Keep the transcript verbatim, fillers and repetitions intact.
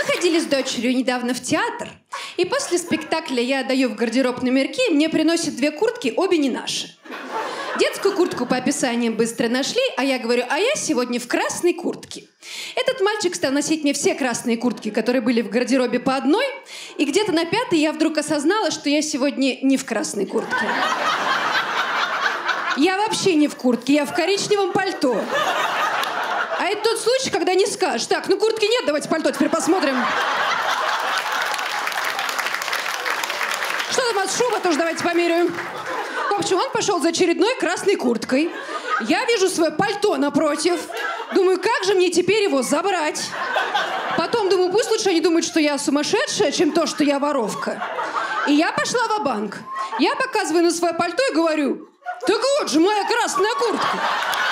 ходили с дочерью недавно в театр, и после спектакля я даю в гардероб номерки, мне приносят две куртки, обе не наши. Детскую куртку по описаниям быстро нашли, а я говорю, а я сегодня в красной куртке. Этот мальчик стал носить мне все красные куртки, которые были в гардеробе по одной, и где-то на пятой я вдруг осознала, что я сегодня не в красной куртке. Я вообще не в куртке, я в коричневом пальто. А это тот случай, когда не скажешь. Так, ну куртки нет, давайте пальто теперь посмотрим. Что там у вас, шуба тоже давайте померяем. В общем, он пошел за очередной красной курткой. Я вижу свое пальто напротив. Думаю, как же мне теперь его забрать? Потом думаю, пусть лучше они думают, что я сумасшедшая, чем то, что я воровка. И я пошла ва-банк. Я показываю на свое пальто и говорю, так вот же моя красная куртка.